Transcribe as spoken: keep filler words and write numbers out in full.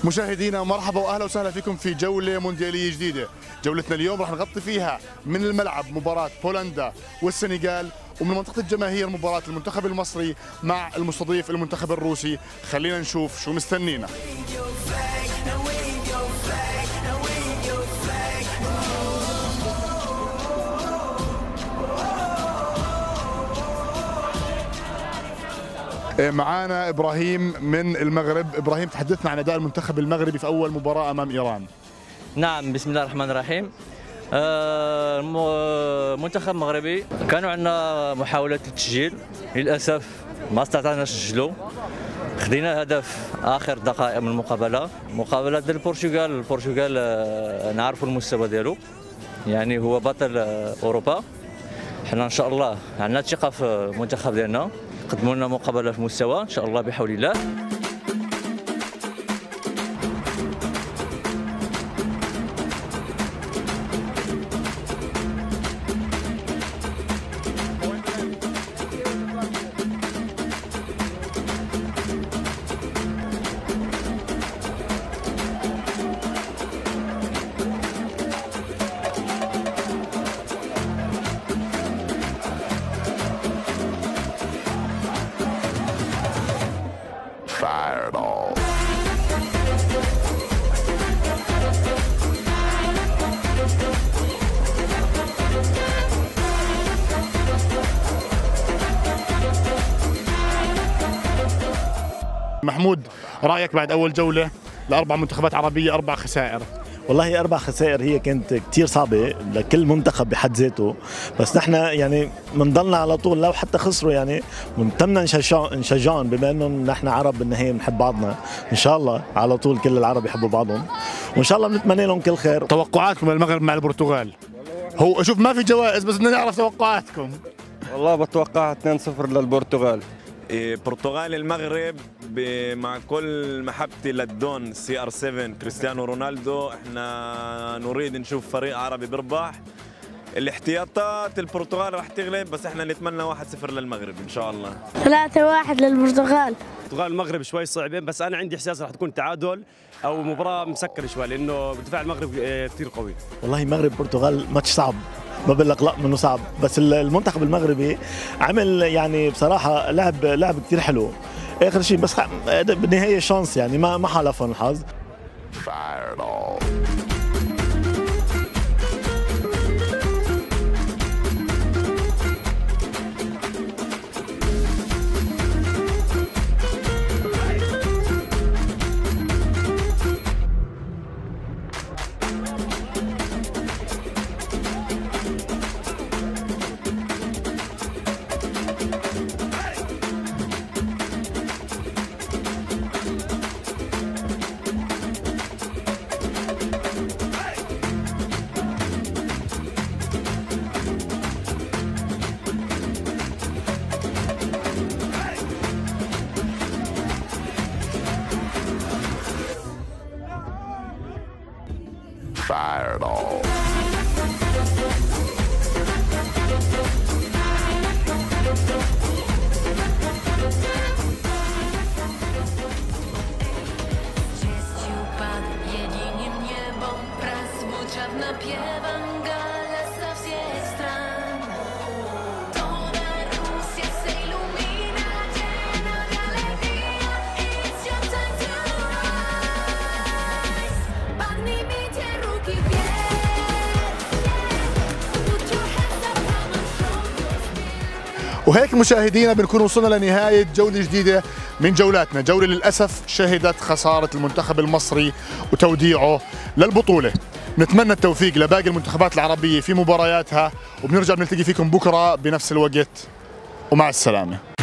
مشاهدينا مرحبا واهلا وسهلا فيكم في جوله موندياليه جديده. جولتنا اليوم راح نغطي فيها من الملعب مباراه بولندا والسنغال، ومن منطقه الجماهير مباراه المنتخب المصري مع المستضيف المنتخب الروسي. خلينا نشوف شو مستنينا. معانا ابراهيم من المغرب. ابراهيم، تحدثنا عن اداء المنتخب المغربي في اول مباراه امام ايران. نعم، بسم الله الرحمن الرحيم. المنتخب المغربي كانوا عندنا محاولات التسجيل، للاسف ما استطعنا نسجلوا. خدينا هدف اخر دقائق من المقابله. مقابله ديال البرتغال، البرتغال نعرفوا المستوى ديالو، يعني هو بطل اوروبا. حنا ان شاء الله عندنا ثقه في المنتخب ديالنا، قدموا لنا مقابله في مستوى ان شاء الله بحول الله. Fireball. محمود، رايك بعد اول جوله لاربع منتخبات عربيه، اربع خسائر؟ والله أربع خسائر هي كانت كتير صعبة لكل منتخب بحد ذاته، بس نحن يعني بنضلنا على طول لو حتى خسروا، يعني بنتمنى نشجعهم بما انه نحن عرب بالنهاية بنحب بعضنا. ان شاء الله على طول كل العرب يحبوا بعضهم، وان شاء الله بنتمنى لهم كل خير. توقعاتكم للمغرب مع البرتغال؟ هو شوف ما في جوائز، بس بدنا نعرف توقعاتكم. والله بتوقع اثنين صفر للبرتغال. برتغال المغرب مع كل محبتي للدون سي ار سبعة كريستيانو رونالدو، احنا نريد نشوف فريق عربي بيربح. الاحتياطات البرتغال راح تغلب، بس احنا نتمنى واحد صفر للمغرب ان شاء الله. ثلاثة واحد للبرتغال. البرتغال المغرب شوي صعبين، بس انا عندي احساس راح تكون تعادل او مباراه مسكره شوي، لانه دفاع المغرب كثير قوي. والله المغرب البرتغال ماتش صعب، ما بقول لك لا منه صعب، بس المنتخب المغربي عمل يعني بصراحه لعب لعب كثير حلو اخر شيء، بس بالنهايه شانس، يعني ما ما حالفهم الحظ. Fireball. وهيك مشاهدينا بنكون وصلنا لنهاية جولة جديدة من جولاتنا. جولة للأسف شهدت خسارة المنتخب المصري وتوديعه للبطولة. نتمنى التوفيق لباقي المنتخبات العربية في مبارياتها، وبنرجع بنلتقي فيكم بكرة بنفس الوقت، ومع السلامة.